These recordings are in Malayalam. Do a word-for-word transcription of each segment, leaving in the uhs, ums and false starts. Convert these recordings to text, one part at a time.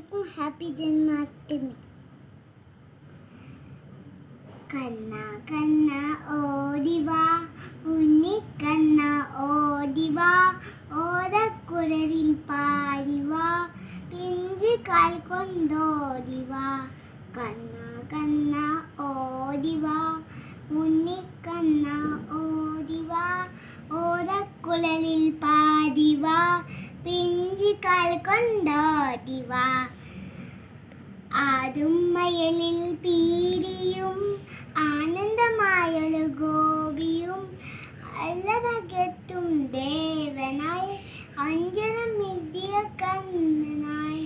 എല്ലാവർക്കും ഹാപ്പി ജന്മാഷ്ടമി. കന്ന കന്ന ഓടിവാ ഉണ്ണിക്കന്ന ഓടിവാ ഓടക്കുഴലിൽ പാടിവാ പിഞ്ചു കാൽ കൊണ്ടോടിവാ. കന്ന കന്ന ഓടിവാ ഉണ്ണിക്കന്ന ഓടിവാ ഓടക്കുഴലിൽ പാടിവാ പിഞ്ചു കാൽ കൊണ്ടോടിവാ. ആടും മയലിൽ പീലിയും ആനന്ദമായൊരു ഗോപിയും അല്ലറകെത്തും ദേവനായി അഞ്ജനമെഴുതിയ കണ്ണനായി.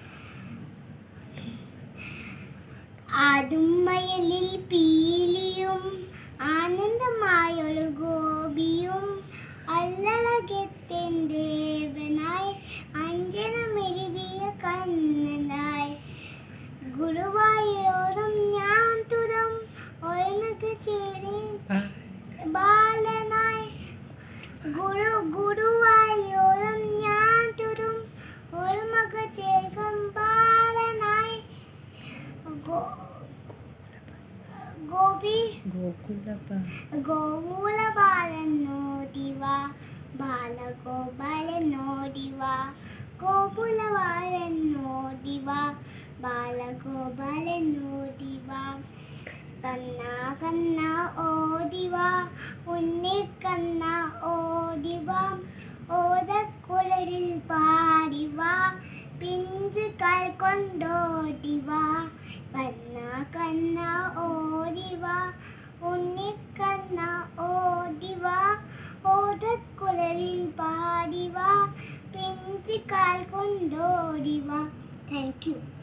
ആടും മയലിൽ പീലിയും ആനന്ദമായൊരു ഗോപിയും അല്ലറകെത്തൻ ദേവനായി അഞ്ജനമെഴുതിയ കണ്ണനായി. ഗുരുവായൂരും ഞാൻ തുറം ഒരുമക്ക് ചേരി ബാലനായി. ഗുരു ഗുരുവായൂരും ഞാൻ തുറം ഒരുമക്ക് ചേകം ബാലനായി. ഗോപി ഗോകുല ബാലനോടിവാ ബാലഗോപാലനോടിവാ ഗോകുലബാലനോടിവാ ബാലഗോപാലനോടിവാ. കന്ന കന്ന ഓടിവാ ഉണ്ണിക്കന്ന ഓടിവാ ഓടക്കുഴലിൽ പാടിവാ പിഞ്ചു കാൽ കൊണ്ടോടിവാ. കന്ന കന്ന ഓടിവാ ഉണ്ണിക്കന്ന ഓടിവാ ഓടക്കുഴലിൽ പാടിവാ പിഞ്ചു കാൽ കൊണ്ടോടിവാ. Thank you.